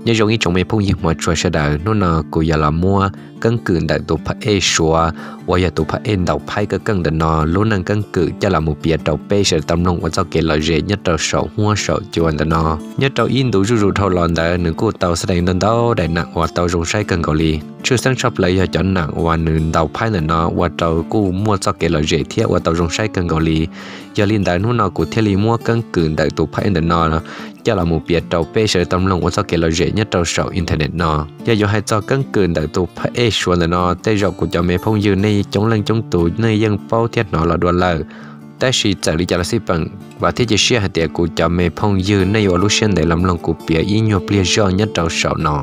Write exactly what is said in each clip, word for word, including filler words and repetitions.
nhớ giống như trong mấy phong như mà cho sẽ đợi nó là của giờ là mua cân cử đại tổ phải e xóa và giờ tổ phải em đầu phải cái cân đợt nó luôn năng cân cử cho là một biệt đầu bê sẽ tâm nông và cho kể lời dễ nhất đầu sầu hoa sầu chuồn đợt nó nhất đầu in đủ rủ thâu lòn đợt nửa cô tàu sẽ đánh đợt đó đại nặng và tàu rong say cân cầu lì chưa sang shop lấy giờ chọn nặng và nửa đầu phải đợt nó và tàu cô mua cho kể lời dễ thiết và tàu rong say cân cầu lì giờ liên đại nó nào của thiết lý mua cân cử đại tổ phải đợt nó cho là một biệt đầu bê sẽ tâm nông và cho kể lời dễ nhất đầu sầu internet nó giờ giờ hai cho cân cử đại tổ phải e xóa đợt nó tây dọc của cho mấy phong dư này chống lăng chống tủ nơi dân bao thiết nó là đua lờ ta chỉ trả lý trả là xí bằng và thiết chỉ hạt địa của cho mấy phong dư này ở lúc xuyên để làm lòng của bia ý nhiều bia do nhất trong sầu nó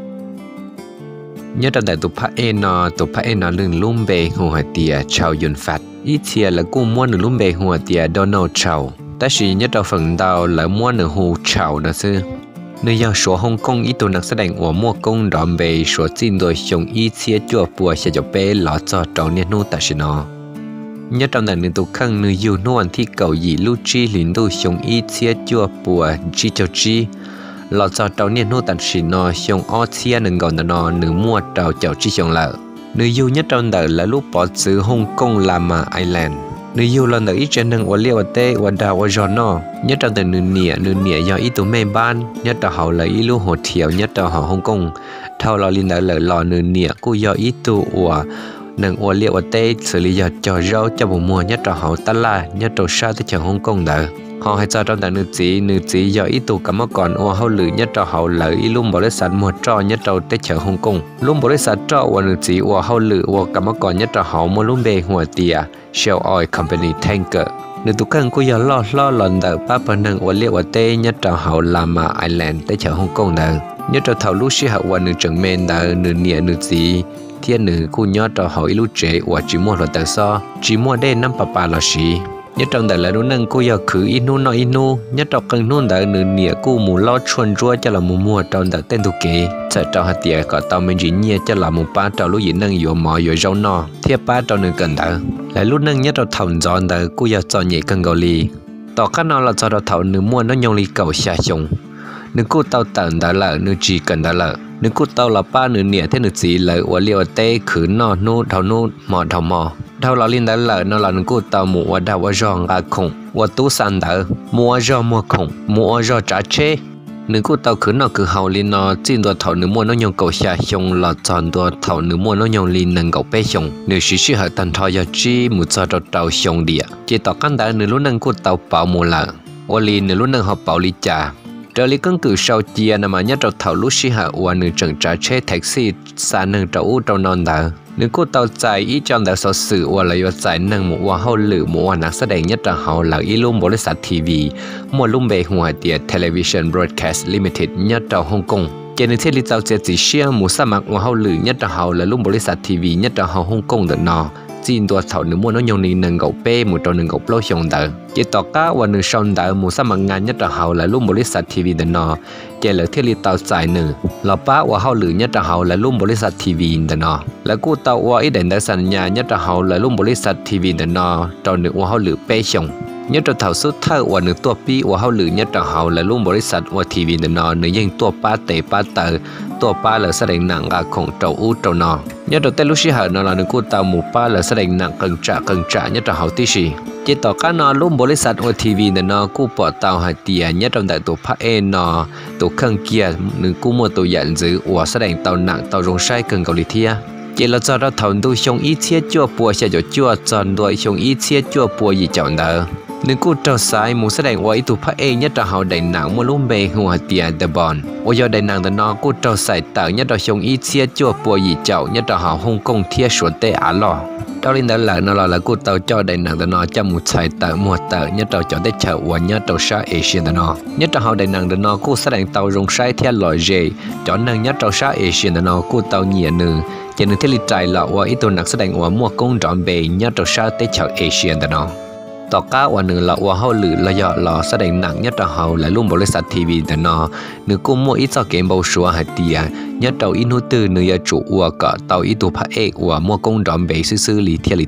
nhất trong đại tụ phá e nó tụ phá e nó lưng lùm bề hồ hạt địa chào dồn phạt ít chia là cô mua nửa lùm bề hồ hạt địa Donald chào ta chỉ nhất trong phần đầu là mua nửa hồ chào đó xưa nơi giao số Hồng Kông ít tổ năng sẽ đánh của mua công đòn bề số chín đôi熊ít chia chùa bùa sẽ cho bé lọ cho trâu nhiệt nô ta xin nó nhất trong đàn nương tụ khăng nương yêu nô ăn thi cầu gì lưu chi lính đôi熊ít chia chùa bùa chi cho chi lọ cho trâu nhiệt nô ta xin nó熊ó chia nương còn nó nương mua trâu chậu chi熊lợ nương yêu nhất trong đời là lúc bỏ xứ Hồng Kong làm mà Island nếu yêu lần đầu ít trên nâng ở liêu tê ở đào ở giòn nó nhất trong từng nửa nịa nửa nịa do ít tụ mê ban nhất trong họ lấy ít lu hồ thiểu nhất trong họ Hồng Kông thao lò liên đại lợi lò nửa nịa cô do ít tụ ở nâng ở liêu tê xử lý do cho rau cho bùn mùa nhất trong họ ta la nhất trong sao tới trường Hồng Kông đó họ hay cho trong tại nữ chỉ nữ chỉ do ít tụ cảm còn ở hậu lử nhất trong họ lợi ít lum bảo lấy sản mua cho nhất trong tới trường Hồng Kông lum bảo lấy sản cho ở nữ chỉ ở hậu lử ở cảm còn nhất trong họ mua lum bề hoa tiề Shell Oil Company Tanker nữ tụ cần cô giờ lo lo lần đầu ba phần năng ở liêu tê nhất trong họ làm mà Island tới trường Hồng Kông đó nhất trong thầu lúc xí hậu ở nữ trường men đó nữ nhẹ nữ chỉ thiên nữ cô nhớ trong họ ít lúc trẻ ở chỉ mua là tại sao chỉ mua đây năm bà bà là gì nhất trong đời là nó nâng cô giờ khử inu nó inu nhất trong cần nôn đời nửa nịa cô mù lo chuồn rua cho là mù mua trong đời tên tu kế sợ trong hạt tiề có tao mình chỉ nhia cho là mù ba trong lúc gì nâng yếu mò yếu rau no thiệp ba trong nửa cần đời lại lúc nâng nhất trong thòng giòn đời cô giờ cho nhẹ cần gạo lì tỏ các nó là cho đầu thầu nửa mua nó nhông lì cầu xa chung nửa cô tao tận đời là nửa chỉ cần đời là nửa cô tao là ba nửa nịa thế nửa chỉ là ở liều tê khử no nô thầu nô mò thầu mò thao lò liên đã lợi nó là nâng cô tàu mua đào ở giòn gà khủng và tú sàn đỡ mua giò mua khủng mua giò trả chế nâng cô tàu cứ nó cứ hậu liên nó xin đồ thầu nâng mua nó nhông cầu xa xong là chọn đồ thầu nâng mua nó nhông liên nâng cầu bé xong nếu sĩ sĩ hợp tàn thọ giờ chi một giờ đồ tàu xong địa chỉ tỏ căn đỡ nâng lúc nâng cô tàu bảo mua lợ và liên nâng lúc nâng họ bảo lý trả trở lý cân cử sau chia nằm ở nhất trâu thầu lúc sĩ hợp và nâng trần trả chế taxi xa nâng trâu u trâu non đỡ nếu cô tàu chạy ít trong đại số sự và lại chạy nâng một hoa hậu lử một hoa nạc sát đánh nhất là họ là ít lùm bố sát ti vi một lùm bề hòa tiệt Television Broadcast Limited nhất là Hồng Kông cho nên thiết lý tàu sẽ chỉ xia một sa mạc hoa hậu lử nhất là họ là lùm bố sát ti vi nhất là họ Hồng Kông được nó xin tua thầu nếu mua nó nhông đi nâng gạo pe một trâu nâng gạo lâu xong đỡ chỉ tỏ cá và nâng xong đỡ một sa mạc ngàn nhất là họ là lùm bố sát ti vi được nó chỉ là thiết lý tàu chạy nửa là ba và hậu lử nhất là họ là lùm bố sát ti vi được nó là cô tàu qua ít đến đại sản nhà nhất là họ là lùm bố sát ti vi được nó trâu nửa và hậu lử pe xong nhất là thầu số thơ và nửa tua pi và hậu lử nhất là họ là lùm bố sát và ti vi được nó nửa dân tua ba tệ ba tờ tua ba là sát đánh nặng gà khổng trâu u trâu nó nhất là tên lúc xí hở nó là nửa cô tàu một ba là sát đánh nặng cần trả cần trả nhất là họ tí gì chỉ tỏ cá nó lùm bố sát và ti vi được nó cô bỏ tàu hai tia nhất trong đại tổ phá e nó tổ khăn kia nửa cô mua tổ nhận giữ và sát đánh tàu nặng tàu rong sai cần cầu lý thia chỉ là cho ra thầu đôi xong ít chia chua bùa sẽ cho chua chọn đôi xong ít chia chua bùa gì chọn đỡ nếu cô trao sai một sát đánh với tụ phá e nhất là họ đánh nặng một lùm bề hòa tiền the bond và do đánh nặng the nó cô trao sai tạo nhất là xong ít chia chua bùa gì chọn nhất là họ Hồng Kông thia số tệ á lò đó lên đó là nó là là cô tàu cho đánh nặng the nó cho một sai tạo một tạo nhất là cho tới chợ và nhất là sa Asian the nó nhất là họ đánh nặng the nó cô sát đánh tàu rong sai theo loại dễ cho năng nhất là sa Asian the nó cô tàu nhẹ nử cho nên thiết lý trái là và ít tổ nặng sát đánh và mua công trọn bề nhất là sa tới chợ Asian the nó tỏ cá và nửa là và hậu lử là do là sát đánh nặng nhất là hậu là luôn bảo lấy sát ti vi the nó nửa cô mua ít cho game bao số hạt tia nhất đầu ít nút từ nửa chủ và cả tàu ít tổ phá e và mua công trọn bề sư sư lý thiết lý ta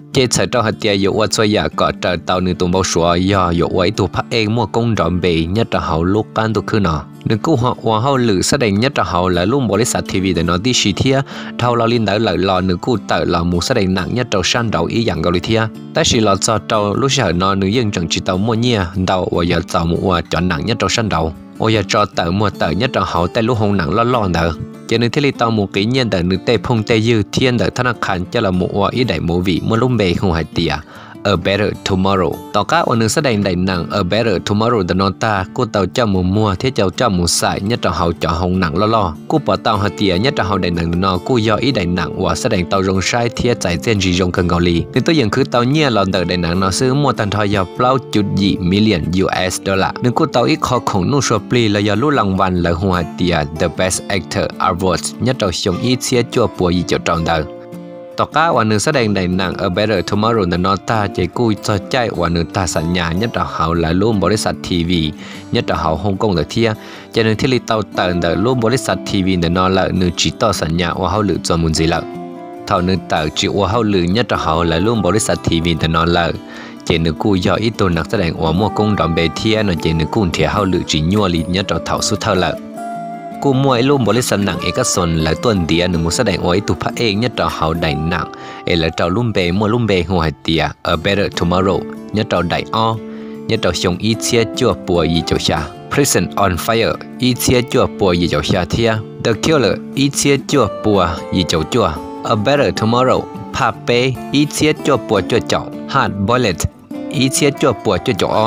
chế sở trâu hạt tia dụ qua xoay giả cọ trời tàu nữ tụng bao sủa do dụ ấy tụ phát eng mua công trọn bì nhất là hậu lúc can tụ khứ nọ nữ cụ họ hoa hậu lử sát định nhất là hậu là lúc bố lý sát ti vi để nó đi xì thia thâu lo linh đỡ lợi lò nữ cụ tự là mù sát định nặng nhất trâu san đầu ý dạng gạo lý thia tại xì lò cho trâu lúc sở nó nữ dân chẳng chỉ tàu mua nhia đầu và giờ tàu mua chọn nặng nhất trâu san đầu ôi giờ cho tự mua tự nhất trâu hậu tại lúc hông nặng lo lo nữa cho nên thế li tao một kỹ nhân đỡ nữ tê phong tê dư thiên đỡ thân khăn cho là một ý đại mũ vị mua lúc bề không hại tiệt A Better Tomorrow tao cá ở nước sát đành đại nặng A Better Tomorrow đỡ nó ta cô tàu cho mùa mua thế cháu cho mùa xài nhất là hậu chọn hồng nặng lo lo cô bỏ tàu hạt tiệt nhất là hậu đại nặng nó cô do ý đại nặng và sát đành tàu rong sai thiết giải trên gì rong cần gạo lì nên tôi nhận cứ tàu nhẹ lòn đỡ đại nặng nó xứ mua tàn thoi do bao chút gì million u ét dollar nên cô tàu ít khó khủng nô số pli là do lúc lăng văn là hồng hạt tiệt The Best Actor Awards nhất là xong ít xe chua bùa gì cho tròn đỡ tao cáวันหนึ่งแสดงในหนัง A Better Tomorrow นั้นน้องตาเจ้ากู้จะใจวันหนึ่งตาสัญญาเนี่ยเราเขาหลายร่วมบริษัททีวีเนี่ยเราเขาฮ่องกงเดียเทียเจ้าหนึ่งที่ลิตาเติร์นเดินร่วมบริษัททีวีเนี่ยน้องละหนึ่งจีต่อสัญญาว่าเขาหลุดจอมุนจีละเท่าหนึ่งเติร์จีว่าเขาหลุดเนี่ยเราเขาหลายร่วมบริษัททีวีเนี่ยน้องละเจ้าหนึ่งกู้ย่ออีตัวนักแสดงว่ามั่วกงดอมเบเทียน้องเจ้าหนึ่งกู้เทียเขาหลุดจีนัวลีเนี่ยเราเท่าสุดเท่าละกูมวยลุ่มบริษัทหนังเอกชนและต้นเดียหนึ่งมุสแสดงไว้ตุพระเอกเนี่ยเราเขาได้หนังเอแล้วเราลุ่มเบมวยลุ่มเบหัวเตีย A Better Tomorrow เนี่ยเราได้อ้อเนี่ยเราชงอีเชียจั่วปัวยีเจ้าชา Prison on Fire อีเชียจั่วปัวยีเจ้าชาเทีย The Killer อีเชียจั่วปัวยีเจ้าจั่ว A Better Tomorrow ภาพเปอีเชียจั่วปัวจั่วเจ้า Hard Bullet อีเชียจั่วปัวจั่วเจ้าอ้อ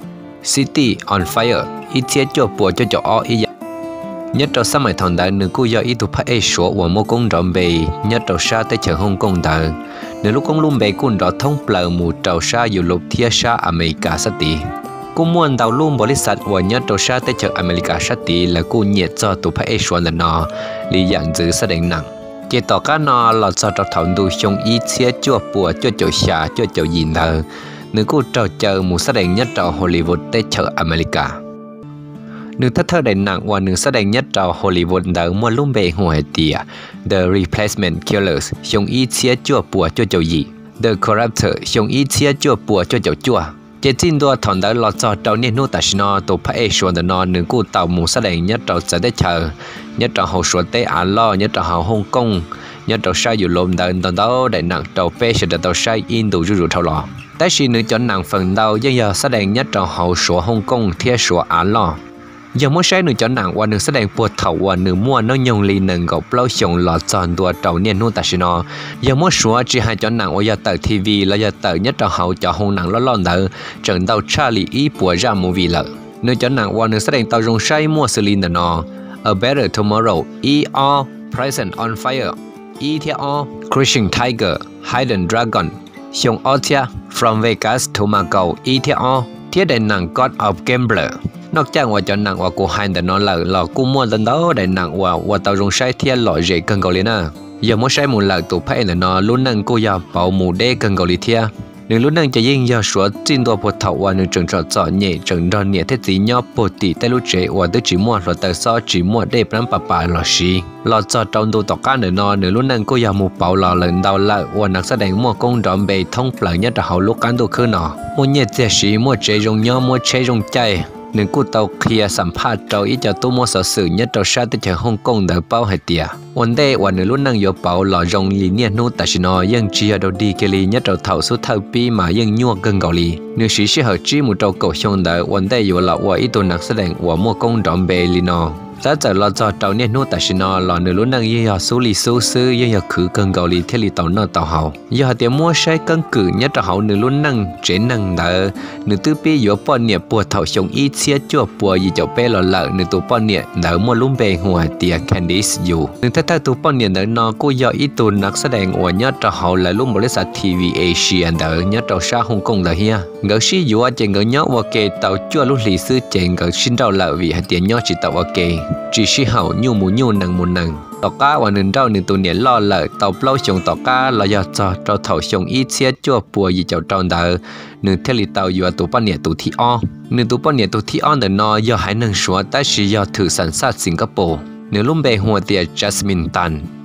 City on Fire อีเชียจั่วปัวจั่วเจ้าอ้ออีnhất trong sáu mươi thằng đại nữ cô do ý tụ phát ấy số và mua công trộm bì nhất trong xa tới chợ Hồng Kông đại nữ lúc công luôn bề quân đó thông bờ mù trầu xa dù lục thiên xa America sát tì cô muốn đào luôn bồi sát và nhất trong xa tới chợ America sát tì là cô nhiệt cho tụ phát ấy số là nó lý dạng giữ sát định nặng chỉ tỏ cả nó là cho trong thằng đu trong ý chia chua bùa cho chỗ xa cho chỗ gì thờ nữ cô trầu chờ mù sát định nhất trong Hollywood tới chợ America nữ thất thơ đại nặng và nữ sát đánh nhất trong Hollywood đã mua luôn bềหัวเตีย The Replacement Killers 用一切做不做就义 The Corruptor 用一切做不做就做เจจินตัวถอนได้หลอดจอดเราเนี่ยนู้ตัดนอตัวพระเอกชวนแต่นอนหนึ่งกู้เต่าหมูแสดงnhấtเราจะได้เจอnhấtเราเขาสวนเตะอ่านล้อnhấtเราเขาฮ่องกงnhấtเราใช้อยู่ลมเดินตอนเราได้หนังเราเป้เสด็จเราใช้อินดูรูเท่าหล่อแต่ชีนึกจนหนังphầnเรายังยังแสดงnhấtเราเขาสวนฮ่องกงเที่ยวสวนอ่านล้อยังไม่ใช่หนึ่งจอหนังวันหนึ่งแสดงปวดเถาวันหนึ่งมั่วน้องยงลีหนึ่งกับเปล่าชงหลอดจอนตัวเต่าเนี่ยนู่นแต่ชนอยังไม่ชัวร์จีให้จอหนังว่าจะเติร์ทีวีแล้วจะเติร์nhấtเราเขาจะหงหนังล้อๆเดินจนเต่าชาลีอีปัวรามูวีเลยหนึ่งจอหนังวันหนึ่งแสดงเต่ารงใช้มั่วสลินแต่นอ A Better Tomorrow อีออ Present on Fire อีเทียออ Crushing Tiger Hidden Dragon ชงออเทีย From Vegas to Macau อีเทียออเทียได้หนัง God of Gamblerนอกจากว่าจะหนังว่ากูให้แต่นอนหลับหลอกกูมั่วตอนนั้นได้หนังว่าว่าตารงใช้เทียนหล่อเจกันเกาหลีน่ะอย่ามั่วใช้หมูหลักตัวพระเอกนอรุ่นนั้นกูอยากเป่าหมูเด้กันเกาหลีเทียหนึ่งรุ่นนั้นจะยิ่งยาสวดจินตัวปวดเท้าวันหนึ่งจังจอดจ่อเน่จังรอนเนี่ยเทจีย่อปวดตีแต่รู้เจว่าตัวจีมั่วหล่อแต่ซ้อจีมั่วได้ปน้ำปลาปลาหล่อชีหล่อจอดตรงตัวต่อการหนึ่งนอหนึ่งรุ่นนั้นกูอยากหมูเป่าหล่อเหลินดาวละว่านักแสดงมั่วกงดอมเบยท่องเปล่าเนี่ยจะเขาลุกกันตัวขึ้นหนอมั่วเนี่ยเจชีมั่วเจรงย่อมั่วเชรงใจหนึ่งกูเตาเคลียสัมภาษณ์เราอีจะตู้มัวสื่อสื่อเนี่ยเราชาติเจอฮ่องกงเดาเป้าให้เตียวันเดวันหนึ่งรุ่นนั่งโยเป้าหล่อรงลีเนี่ยนู้แต่ชนอยังเจียเราดีเกลีเนี่ยเราเท่าสุดเท่าปีมายังยั่วเกินเกาหลีหนึ่งสีเชื่อจีมุเราเก่าชงเดาวันเดอยู่หล่อว่าอีตัวนักแสดงว่ามัวกงดอมเบลีนอถ้าจะเราจะเราเนี่ยนู้แต่ชนอหล่อหนึ่งรุ่นนั่งยังอยากสู้ลีสู้ซื้อยังอยากขือเกินเกาหลีเทลีเต่าเนอเต่าเฮาอยากเตียมัวใช้กันกือเนี่ยเราเฮาหนึ่งรุ่นนั่งเจนังเดาหนึ่งตื้อปีอยู่ปอนเนี่ยปวดเท่าชงอีเชียจั่วปัวยี่เจ้าเป้หล่อเหล่าหนึ่งตัวปอนเนี่ยเดามัวลุ่มเบหัวเตียแคนดิสอยู่หนึ่งถ้าถ้าตัวปอนเนี่ยเดานอกูอยากอีตัวนักแสดงว่าเนี่ยเราเฮาหลายลุ่มบริษัททีวีเอเชียเดาเนี่ยเราชาฮ่องกงเดาเฮียเงาชี้อยู่ว่าเจงเงาเนี่ยว่าเกเต่าจั่วลุ่มหลีซื้อเจงเงาชิ้นเราเหล่าวิหเตียเนี่ยจิตเต่าว่าเกจีชี้เฮายูมูยูนังมูนังต่อก้าวันหนึ่งเราหนึ่งตัวเนี่ยล่อเลยเต่าเปล่าชงต่อก้าเราอยากจะเราเท่าชงอีเชียจั่วปัวยี่เจ้าจอนเดาหนึ่งเทลิเต่าอยู่ตัวป้าเนี่ยตัวที่อ้อหนึ่งตัวป้าเนี่ยตัวที่อ้อเดินนอยอหายหนึ่งชัวแต่ชียอถือสัญชาติสิงคโปร์หนึ่งลุ่มเบหัวเตียจัสมินตัน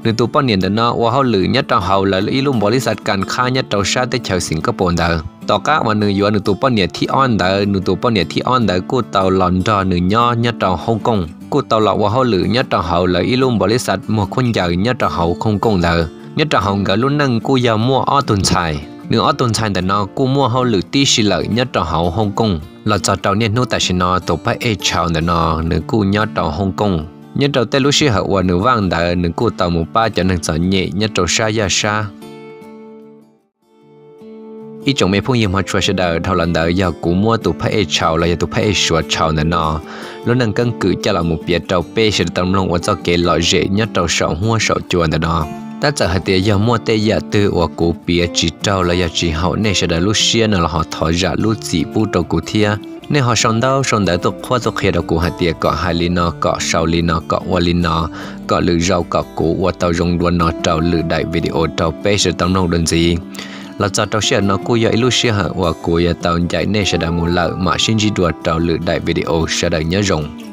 หรือตัวป้อนเนี่ยเดนว่าเขาหรือยัดเราเขาแล้วอีลุ่มบริษัทการค้ายัดเราชาติเชาวสิงคโปร์เดอต่อก้าวันหนึ่งอยู่หนึ่งตัวป้อนเนี่ยที่อ้อนเดอหนึ่งตัวป้อนเนี่ยที่อ้อนเดอกูเตาลอนดอนหนึ่งย่อยัดเราฮ่องกงกูเตาหลอกว่าเขาหรือยัดเราเขาแล้วอีลุ่มบริษัทมัวคนใหญ่ยัดเราเขาฮ่องกงเดอยัดเราเขากับรุ่นนั่งกูยามัวอ้อตุนชัยหนึ่งอ้อตุนชัยแต่นอกูมัวเขาหรือตีชิเลยยัดเราเขาฮ่องกงเราจะเตาเนี่ยนู้แต่ชินอตัวพระเอชาวแต่นอหนึ่งกูยัดเราฮ่องกงnhất đầu tên lúc xưa họ qua nửa vàng đại nửa cụ tàu một ba cho nên sợ nhẹ nhất đầu xa ya xa ít trong mấy phong yếm họ chua sẽ đời thầu lần đời giờ cũ mua tụ phải chào là giờ tụ phải sửa chào nè nọ lúc năng cân cử cho là một biệt đầu pe sẽ tâm lòng và cho kể loại dễ nhất đầu sầu hoa sầu chua nè nọ ta chờ hai tiền giờ mua tê giờ từ và cũ biệt chỉ trâu là giờ chỉ hậu này sẽ đời lúc xưa là họ thổi ra lúc chỉ bu đầu cũ thia nên họ sống đâu sống đấy tục khoa tục khi đó cụ hạt tiệt cọ hai lì nọ cọ sau lì nọ cọ qua lì nọ cọ lử rau cọ cũ qua tàu rong đuôi nọ tàu lử đại video tàu pe sẽ tàu nông đơn gì là cho tàu xe nó cụ dạy lúc xưa hả và cụ dạy tàu chạy nên sẽ đã một lợi mà xin chỉ đuổi tàu lử đại video sẽ đã nhớ rong